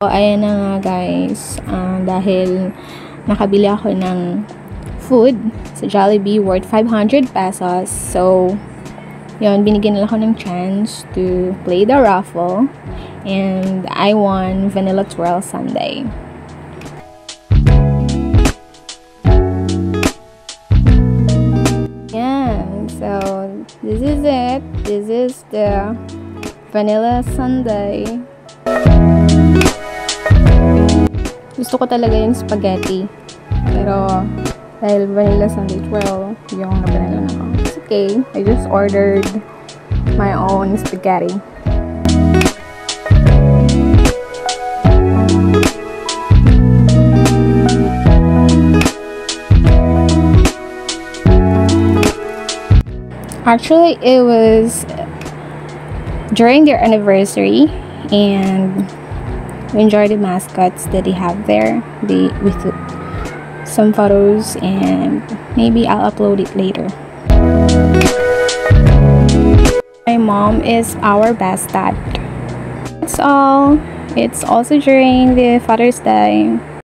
So, ayan na nga guys, dahil nakabili ako ng food sa Jollibee worth 500 pesos. So, yun, binigyan nila ako ng chance to play the raffle. And I won vanilla twirl sundae. Yan, so this is it. This is the vanilla sundae. Gusto ko talaga yung spaghetti. Pero, dahil vanilla sundae twirl, yung nabanala ko. It's okay. I just ordered my own spaghetti. Actually, it was during their anniversary, and enjoy the mascots that they have there. With some photos, and maybe I'll upload it later. My mom is our best dad. That's all. It's also during the Father's Day.